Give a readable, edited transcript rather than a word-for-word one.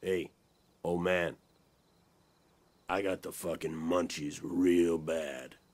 Hey, old man, I got the fucking munchies real bad.